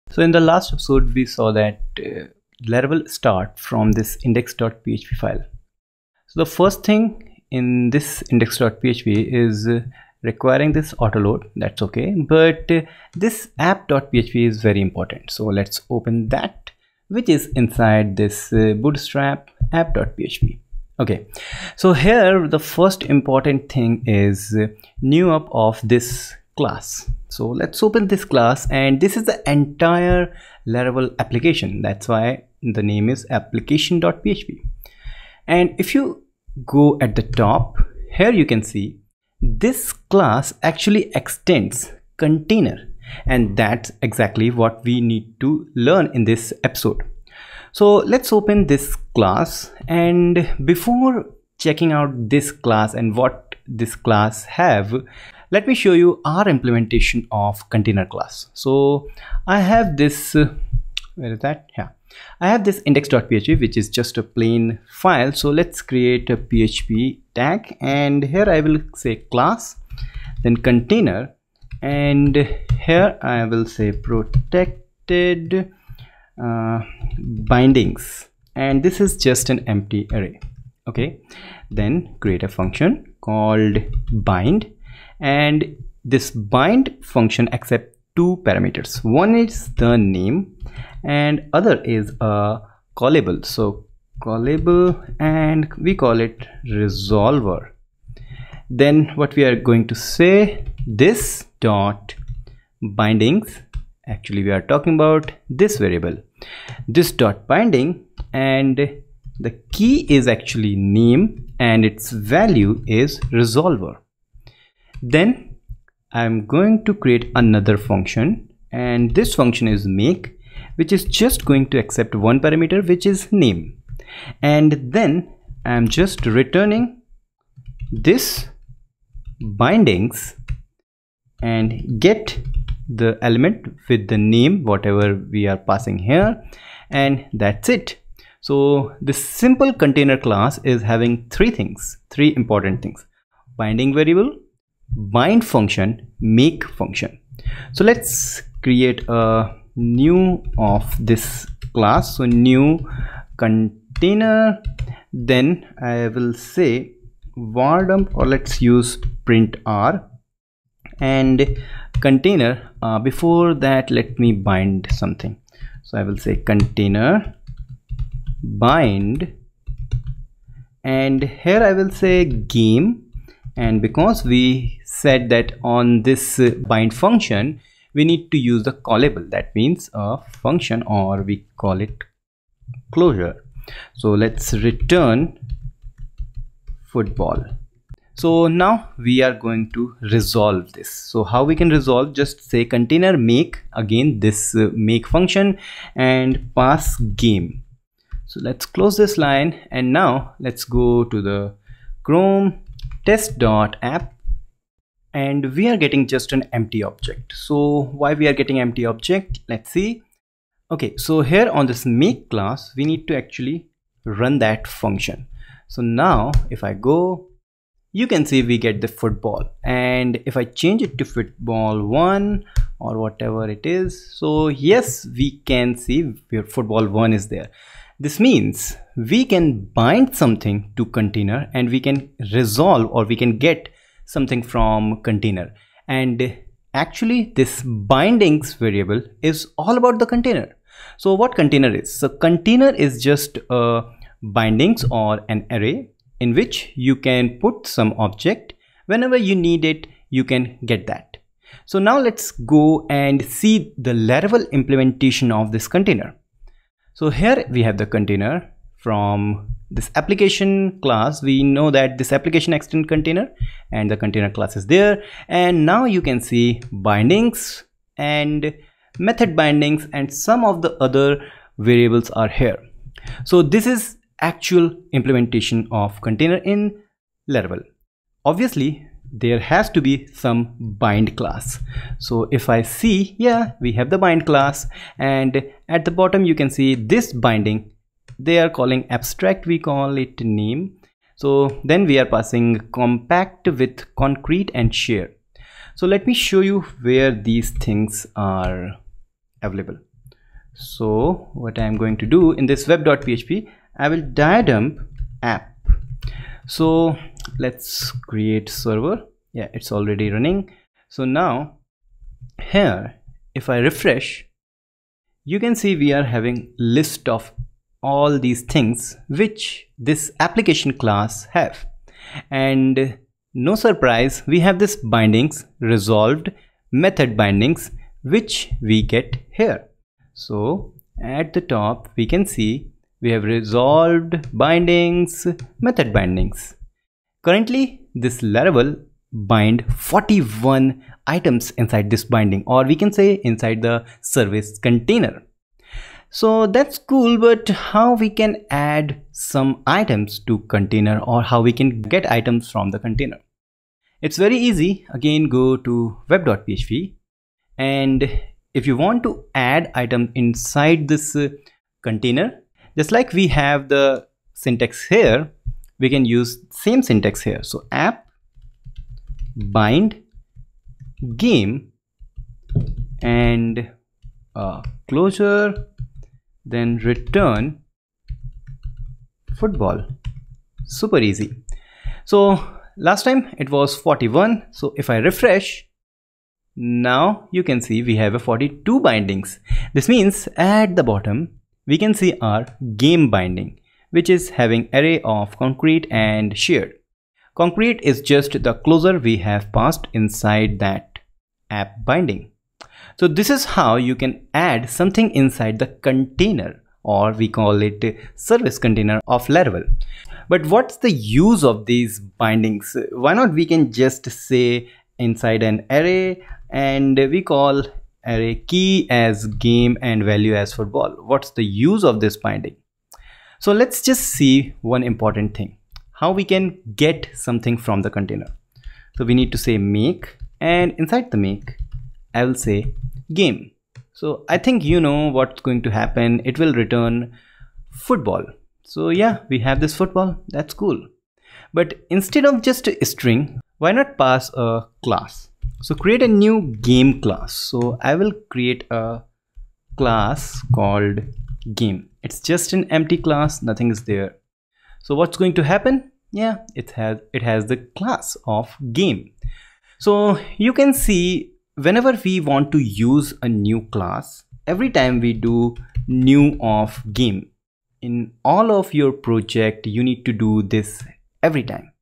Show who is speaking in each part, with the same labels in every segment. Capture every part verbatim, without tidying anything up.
Speaker 1: So in the last episode, we saw that uh, Laravel start from this index.php file. So the first thing in this index.php is uh, requiring this autoload. That's okay, but uh, this app.php is very important. So let's open that, which is inside this uh, bootstrap app.php. Okay, so here the first important thing is uh, new up of this class. So let's open this class, and this is the entire Laravel application. That's why the name is application.php. And if you go at the top here, you can see this class actually extends container, and that's exactly what we need to learn in this episode. So let's open this class, and before checking out this class and what this class have, let me show you our implementation of container class. So I have this, uh, where is that? Yeah, I have this index.php, which is just a plain file. So let's create a P H P tag, and here I will say class, then container, and here I will say protected uh, bindings, and this is just an empty array. Okay, then create a function called bind, and this bind function accepts two parameters. One is the name and other is a callable. So callable, and we call it resolver. Then what we are going to say, this dot bindings, actually we are talking about this variable, this dot binding, and the key is actually name and its value is resolver. Then I'm going to create another function, and this function is make, which is just going to accept one parameter, which is name, and then I'm just returning this bindings and get the element with the name whatever we are passing here, and that's it. So this simple container class is having three things, three important things: binding variable, bind function, make function. So let's create a new of this class. So new container, then I will say var dump, or let's use print r, and container, uh, before that let me bind something. So I will say container bind, and here I will say game, and because we said that on this uh, bind function we need to use the callable, that means a function, or we call it closure. So let's return football. So now we are going to resolve this. So how we can resolve? Just say container make, again this uh, make function, and pass game. So let's close this line, and now let's go to the Chrome test.app, and we are getting just an empty object. So why we are getting empty object? Let's see. Okay, so here on this make class we need to actually run that function. So now if I go, you can see we get the football, and if I change it to football one or whatever it is, so yes, we can see where football one is there. This means we can bind something to container, and we can resolve, or we can get something from container. And actually this bindings variable is all about the container. So what container is? So container is just a bindings or an array in which you can put some object. Whenever you need it, you can get that. So now let's go and see the Laravel implementation of this container. So here we have the container from this application class. We know that this application extend container, and the container class is there. And now you can see bindings and method bindings, and some of the other variables are here. So this is actual implementation of container in Laravel. Obviously there has to be some bind class. So if I see, yeah, we have the bind class, and at the bottom you can see this binding, they are calling abstract, we call it name. So then we are passing compact with concrete and share. So let me show you where these things are available. So what I'm going to do in this web.php, I will diadump app. So let's create server. Yeah, it's already running. So now here, if I refresh, you can see we are having list of all these things which this application class have. And no surprise, we have this bindings, resolved, method bindings, which we get here. So at the top we can see we have resolved bindings, method bindings. Currently this Laravel bind forty-one items inside this binding, or we can say inside the service container. So that's cool, but how we can add some items to container, or how we can get items from the container? It's very easy. Again, go to web.php, and if you want to add item inside this uh, container, just like we have the syntax here, we can use same syntax here. So app bind game and uh, closure, then return football. Super easy. So last time it was forty-one. So if I refresh, now you can see we have a forty-two bindings. This means at the bottom we can see our game binding, which is having array of concrete and shared. Concrete is just the closure we have passed inside that app binding. So this is how you can add something inside the container, or we call it service container of Laravel. But what's the use of these bindings? Why not we can just say inside an array, and we call array key as game and value as football. What's the use of this binding? So let's just see one important thing, how we can get something from the container. So we need to say make, and inside the make I will say game. So I think you know what's going to happen. It will return football. So yeah, we have this football. That's cool. But instead of just a string, why not pass a class? So create a new game class. So I will create a class called game. It's just an empty class, nothing is there. So what's going to happen? Yeah, it has it has the class of game. So you can see whenever we want to use a new class, every time we do new of game, in all of your project you need to do this every time.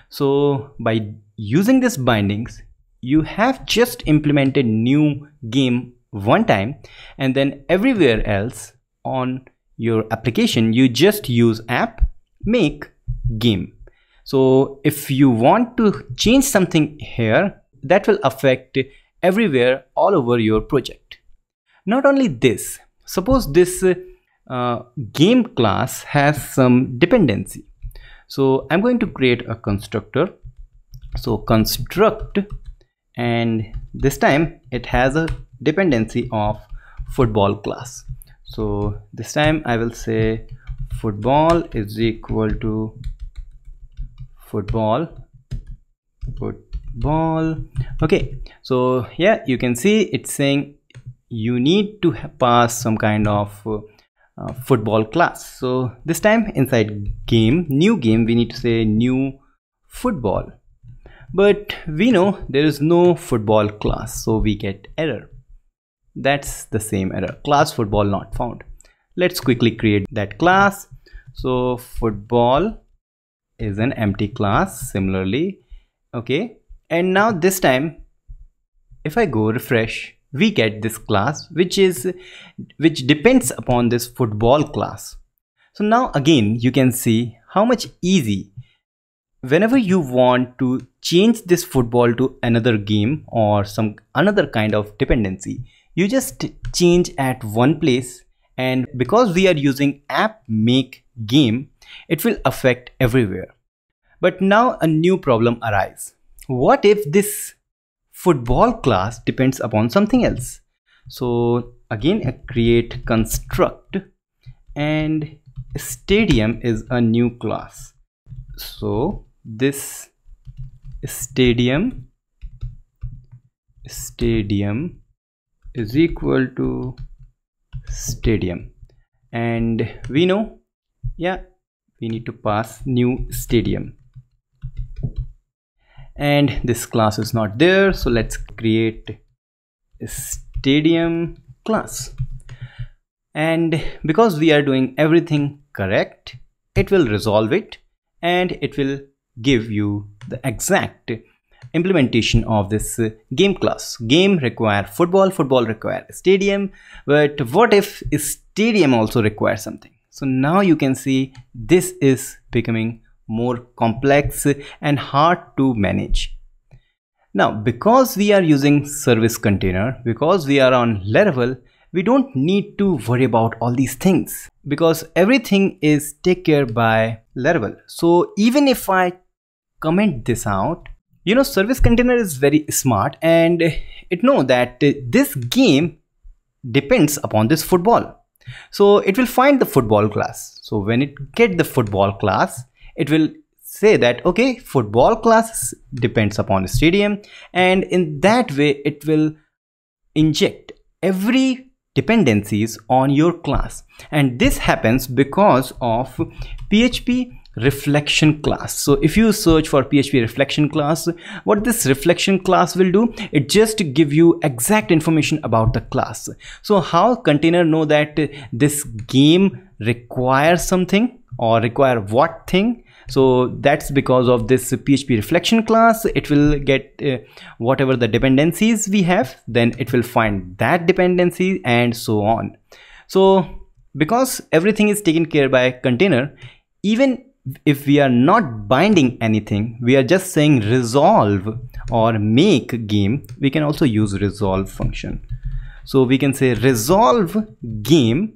Speaker 1: So by using this bindings, you have just implemented new game one time, and then everywhere else on your application you just use app make game. So if you want to change something here, that will affect everywhere all over your project. Not only this, suppose this uh, game class has some dependency. So I'm going to create a constructor. So construct, and this time it has a dependency of football class. So this time I will say football is equal to football football. Okay, so yeah, you can see it's saying you need to pass some kind of uh, uh, football class. So this time inside game, new game, we need to say new football. But we know there is no football class, so we get error. That's the same error, class football not found. Let's quickly create that class. So football is an empty class similarly. Okay, and now this time if I go refresh, we get this class which is which depends upon this football class. So now again you can see how much easy, whenever you want to change this football to another game or some another kind of dependency, you just change at one place, and because we are using app make game, it will affect everywhere. But now a new problem arises. What if this football class depends upon something else? So again I create construct, and stadium is a new class. So this stadium stadium is equal to stadium, and we know, yeah, we need to pass new stadium, and this class is not there, so let's create a stadium class. And because we are doing everything correct, it will resolve it and it will give you the exact implementation of this uh, game class. Game require football, football require stadium, but what if a stadium also requires something? So now you can see this is becoming more complex and hard to manage. Now, because we are using service container, because we are on Laravel, we don't need to worry about all these things because everything is taken care by Laravel. So even if I comment this out, you know, service container is very smart and it knows that this game depends upon this football. So it will find the football class. So when it get the football class, it will say that, okay, football class depends upon the stadium, and in that way it will inject every dependencies on your class. And this happens because of P H P reflection class. So if you search for P H P reflection class, what this reflection class will do, it just give you exact information about the class. So how container know that this game requires something or require what thing? So that's because of this P H P reflection class. It will get uh, whatever the dependencies we have, then it will find that dependency and so on. So because everything is taken care by container, even if we are not binding anything, we are just saying resolve or make game, we can also use resolve function. So we can say resolve game,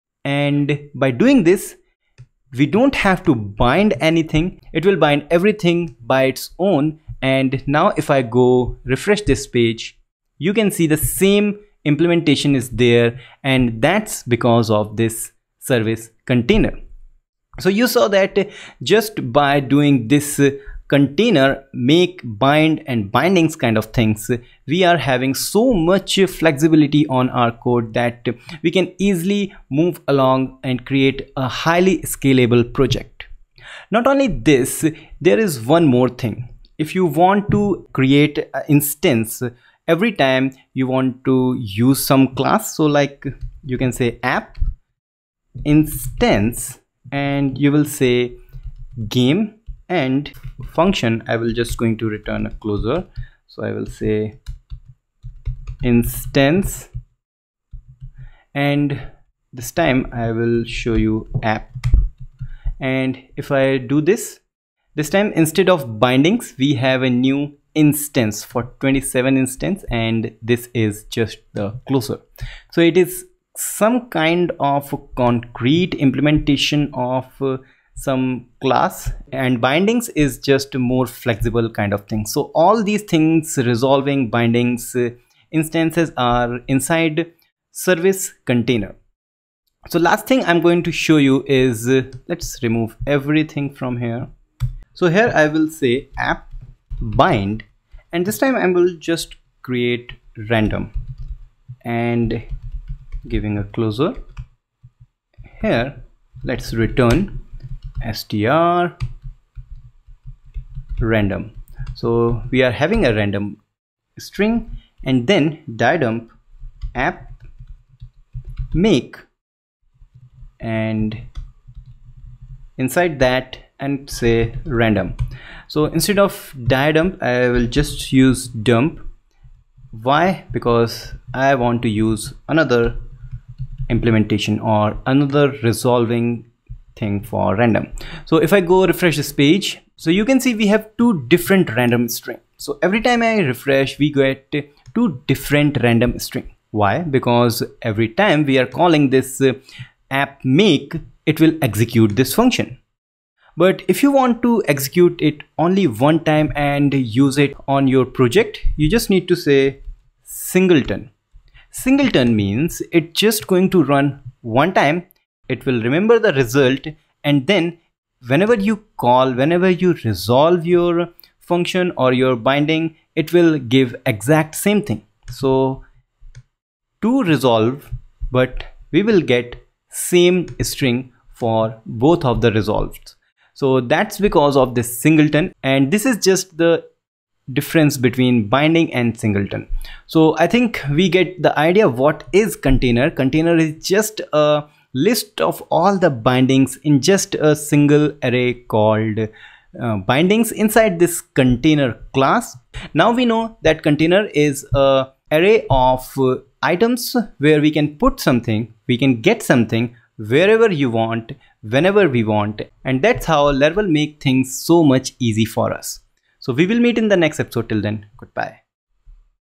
Speaker 1: and by doing this, we don't have to bind anything. It will bind everything by its own. And now if I go refresh this page, you can see the same implementation is there, and that's because of this service container. So you saw that just by doing this container make, bind and bindings kind of things, we are having so much flexibility on our code that we can easily move along and create a highly scalable project. Not only this, there is one more thing. If you want to create an instance every time you want to use some class, so like you can say app instance, and you will say game and function. I will just going to return a closure, so I will say instance, and this time I will show you app. And if I do this, this time instead of bindings we have a new instance for twenty-seven instance, and this is just the closure. So it is some kind of concrete implementation of uh, some class, and bindings is just a more flexible kind of thing. So all these things, resolving, bindings, uh, instances are inside service container. So last thing I'm going to show you is uh, let's remove everything from here. So here I will say app bind, and this time I will just create random and giving a closure. Here let's return str random. So we are having a random string, and then die-dump app make, and inside that and say random. So instead of die-dump I will just use dump. Why? Because I want to use another implementation or another resolving thing for random. So if I go refresh this page, so you can see we have two different random string. So every time I refresh we get two different random string. Why? Because every time we are calling this uh, app make, it will execute this function. But if you want to execute it only one time and use it on your project, you just need to say Singleton. Singleton means it's just going to run one time. It will remember the result, and then whenever you call, whenever you resolve your function or your binding, it will give exact same thing. So to resolve, but we will get same string for both of the resolves. So that's because of this singleton, and this is just the difference between binding and singleton. So I think we get the idea of what is container. Container is just a list of all the bindings in just a single array called uh, bindings inside this container class. Now we know that container is a array of uh, items where we can put something, we can get something wherever you want, whenever we want, and that's how Laravel make things so much easy for us. So we will meet in the next episode. Till then, goodbye.